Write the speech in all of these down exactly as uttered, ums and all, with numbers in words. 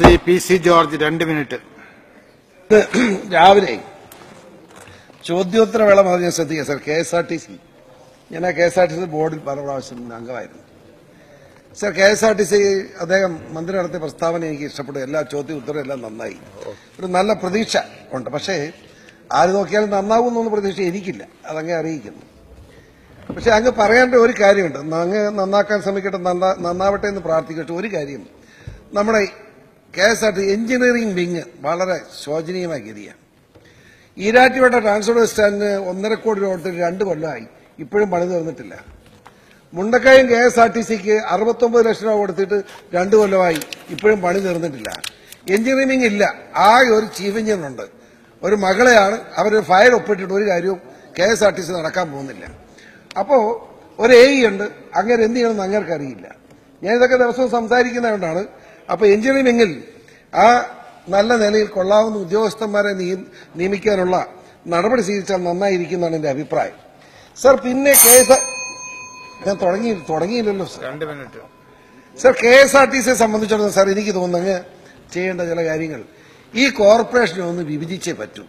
Shri P C George രണ്ട് minute. രാവിലെ ചോദ്യോത്തരവേള മതി ഞാൻ ശ്രദ്ധിക്കുക sir. K S R T C ഞാൻ ആ K S R T C ബോർഡിൽ പല പ്രാവശ്യം അംഗമായിരുന്നു sir. K S R T C അദ്ദേഹം മന്ത്രി നടത്തിയ പ്രസ്താവന എനിക്ക് ഇഷ്ടപ്പെട്ടു. എല്ലാ ചോദ്യ ഉത്തരവും എല്ലാം നന്നായി, ഒരു നല്ല പ്രതീക്ഷ ഉണ്ട്. പക്ഷേ ആര് നോക്കിയാലും നന്നാവുമെന്നൊന്നും പ്രതീക്ഷ എനിക്കില്ല, അതങ്ങ് അറിയിക്കുന്നു. പക്ഷെ അങ്ങ് പറയേണ്ട ഒരു കാര്യമുണ്ട്, അങ്ങ് നന്നാക്കാൻ ശ്രമിക്കട്ടെ, നന്നാവട്ടെ എന്ന് പ്രാർത്ഥിക്കട്ടെ. ഒരു കാര്യം, നമ്മുടെ K S R T engineering wing വളരെ ശോചനീയമായ ഗതിയാണ്. ഈരാറ്റുപേട്ട ട്രാൻസ്പോർട്ട് സ്റ്റാൻഡിന് ഒന്നര കോടി രൂപ കൊടുത്തിട്ട് രണ്ട് കൊല്ലമായി, ഇപ്പോഴും പണി തീർന്നിട്ടില്ല. Mundakayam K S R T സിക്ക് അറുപത്തൊമ്പത് ലക്ഷം രൂപ കൊടുത്തിട്ട് രണ്ട് കൊല്ലമായി, ഇപ്പോഴും പണി തീർന്നിട്ടില്ല. എഞ്ചിനീയറിംഗ് ഇല്ല, ആ ഒരു ചീഫ് എഞ്ചിനീയറുണ്ട്, ഒരു മകളെയാണ്. അവർ ഫയൽ ഒപ്പിട്ടിട്ട് ഒരു കാര്യവും K S R T C നടക്കാൻ പോകുന്നില്ല. അപ്പോ ഒരു എ ഇ ഉണ്ട്, അങ്ങനെ എന്ത് ചെയ്യണമെന്ന് അങ്ങേർക്ക് അറിയില്ല. ഞാൻ ഇതൊക്കെ ദിവസവും സംസാരിക്കുന്നതുകൊണ്ടാണ്. അപ്പൊ എഞ്ചിനീയറിംഗിൽ ആ നല്ല നിലയിൽ കൊള്ളാവുന്ന ഉദ്യോഗസ്ഥന്മാരെ നിയമിക്കാനുള്ള നടപടി സ്വീകരിച്ചാൽ നന്നായിരിക്കുന്നതാണ് എന്റെ അഭിപ്രായം സർ. പിന്നെ കെ എസ് ഞാൻ തുടങ്ങി തുടങ്ങിയില്ലല്ലോ സർ. രണ്ട് minute sir. K S R T സിയെ സംബന്ധിച്ചിടത്തോളം സാർ എനിക്ക് തോന്നുന്നത് ചെയ്യേണ്ട ചില കാര്യങ്ങൾ, ഈ കോർപ്പറേഷനെ ഒന്ന് വിഭജിച്ചേ പറ്റൂ.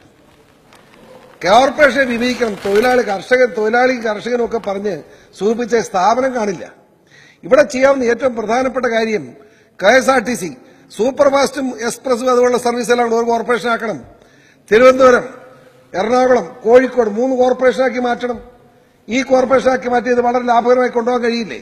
കോർപ്പറേഷനെ വിഭജിക്കണം. തൊഴിലാളി കർഷകൻ തൊഴിലാളി കർഷകനും ഒക്കെ പറഞ്ഞ് സൂചിപ്പിച്ച സ്ഥാപനം കാണില്ല. ഇവിടെ ചെയ്യാവുന്ന ഏറ്റവും പ്രധാനപ്പെട്ട കാര്യം K S R T C super ഫാസ്റ്റും എക്സ്പ്രസും അതുപോലുള്ള സർവീസെല്ലാം ഒരു കോർപ്പറേഷൻ ആക്കണം. തിരുവനന്തപുരം, എറണാകുളം, കോഴിക്കോട് മൂന്ന് കോർപ്പറേഷനാക്കി മാറ്റണം. ഈ കോർപ്പറേഷനാക്കി മാറ്റിയത് വളരെ ലാഭകരമായി കൊണ്ടുപോകാൻ കഴിയില്ലേ?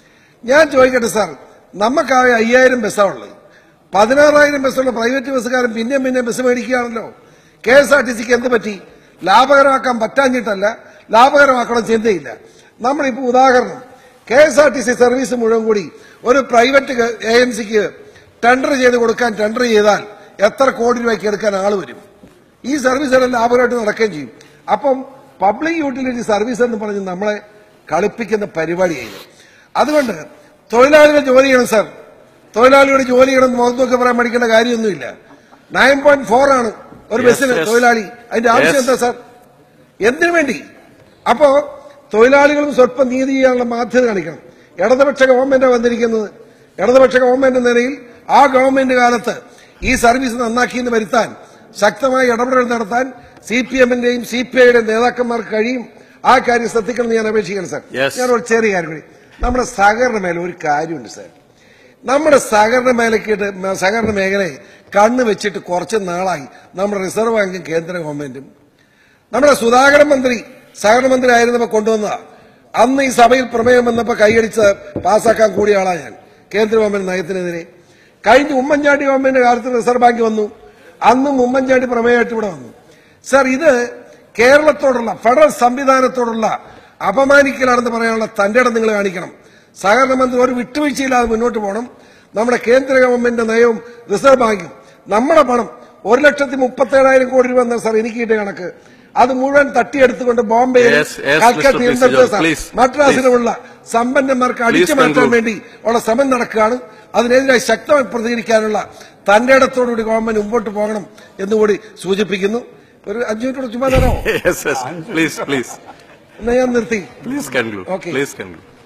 ഞാൻ ചോദിക്കട്ടെ സാർ, നമുക്കാകെ അയ്യായിരം ബസ്സാണുള്ളത്, പതിനാറായിരം ബസ്സുള്ള പ്രൈവറ്റ് ബസ്സുകാരൻ പിന്നെയും പിന്നെയും ബസ് മേടിക്കുകയാണല്ലോ. കെ എസ് ആർ ടി സിക്ക് എന്ത് പറ്റി? ലാഭകരമാക്കാൻ പറ്റാഞ്ഞിട്ടല്ല, ലാഭകരമാക്കണം ചിന്തയില്ല. നമ്മളിപ്പോ ഉദാഹരണം, K S R T C service മുഴുവൻ കൂടി ഒരു പ്രൈവറ്റ് ഏജൻസിക്ക് ടെൻഡർ ചെയ്ത് കൊടുക്കാൻ ടെൻഡർ ചെയ്താൽ എത്ര കോടി രൂപയ്ക്ക് എടുക്കാൻ ആള് വരും? ഈ സർവീസ് എല്ലാം ലാഭകരമായിട്ട് നടക്കുകയും ചെയ്യും. അപ്പം പബ്ലിക് യൂട്ടിലിറ്റി സർവീസ് എന്ന് പറഞ്ഞ് നമ്മളെ കളിപ്പിക്കുന്ന പരിപാടിയായിരുന്നു. അതുകൊണ്ട് തൊഴിലാളികൾ ജോലി ചെയ്യണം സാർ. തൊഴിലാളിയുടെ ജോലി ചെയ്യണം, മുഖത്തൊക്കെ പറയാൻ പഠിക്കേണ്ട കാര്യമൊന്നുമില്ല. നയൻ പോയിന്റ് ഫോർ ആണ് ഒരു ബസ്സിന് തൊഴിലാളി. അതിന്റെ ആവശ്യം എന്താ സാർ? എന്തിനു വേണ്ടി? അപ്പോ തൊഴിലാളികളും സ്വല്പം നീതി ചെയ്യാനുള്ള ബാധ്യത കാണിക്കണം. ഇടതുപക്ഷ ഗവൺമെന്റ് വന്നിരിക്കുന്നത്, ഇടതുപക്ഷ ഗവൺമെന്റ് നിലയിൽ ആ ഗവൺമെന്റ് കാലത്ത് ഈ സർവീസ് നന്നാക്കിയെന്ന് വരുത്താൻ ശക്തമായ ഇടപെടൽ നടത്താൻ സി പി എമ്മിന്റെയും സി പി ഐയുടെയും നേതാക്കന്മാർക്ക് കഴിയും. ആ കാര്യം ശ്രദ്ധിക്കണം ഞാൻ അപേക്ഷിക്കണം സാർ. ഞാൻ ഒരു ചെറിയ കാര്യം കൂടി, നമ്മുടെ സഹകരണ മേഖല ഒരു കാര്യമുണ്ട് സാർ. നമ്മുടെ സഹകരണ മേഖലയ്ക്കിട്ട് സഹകരണ മേഖലയെ കണ്ണ് വെച്ചിട്ട് കുറച്ച് നാളായി നമ്മുടെ റിസർവ് ബാങ്കും കേന്ദ്ര ഗവൺമെന്റും. നമ്മുടെ സുധാകരൻ മന്ത്രി സഹകരണ മന്ത്രി ആയിരുന്നപ്പോ കൊണ്ടുവന്നതാ. അന്ന് ഈ സഭയിൽ പ്രമേയം വന്നപ്പോ കൈയടിച്ച് പാസ്സാക്കാൻ കൂടിയ ആളാ ഞാൻ കേന്ദ്ര ഗവൺമെന്റ് നയത്തിനെതിരെ. കഴിഞ്ഞ ഉമ്മൻചാണ്ടി ഗവൺമെന്റ് കാലത്ത് റിസർവ് ബാങ്ക് വന്നു, അന്നും ഉമ്മൻചാണ്ടി പ്രമേയമായിട്ട് ഇവിടെ വന്നു. സർ, ഇത് കേരളത്തോടുള്ള ഫെഡറൽ സംവിധാനത്തോടുള്ള അപമാനിക്കലാണെന്ന് പറയാനുള്ള തന്റെ ഇടം നിങ്ങൾ കാണിക്കണം. സഹകരണ മന്ത്രി ഒരു വിട്ടുവീഴ്ചയില്ലാതെ മുന്നോട്ട് പോകണം. നമ്മുടെ കേന്ദ്ര ഗവൺമെന്റ് നയവും റിസർവ് ബാങ്കും നമ്മുടെ പണം ഒരു ലക്ഷത്തി മുപ്പത്തി ഏഴായിരം കോടി രൂപ എന്നാ സാർ എനിക്ക് കിട്ടിയ കണക്ക്. അത് മുഴുവൻ തട്ടിയെടുത്തുകൊണ്ട് ബോംബെയിൽ, കൽക്കട്ടയിൽ, മദ്രാസിലുമുള്ള സമ്പന്നന്മാർക്ക് അടിച്ചു മാറ്റാൻ വേണ്ടി ഉള്ള ശ്രമം നടക്കുകയാണ്. അതിനെതിരായി ശക്തമായി പ്രതികരിക്കാനുള്ള തന്റെ ഇടത്തോടുകൂടി ഗവൺമെന്റ് മുമ്പോട്ട് പോകണം എന്നുകൂടി സൂചിപ്പിക്കുന്നു. ഒരു അഞ്ചു മിനിറ്റ് ചുമ്മാ തരാമോ? പ്ലീസ് പ്ലീസ് എന്നാ ഞാൻ നിർത്തി. Please conclude. Okay. Please conclude.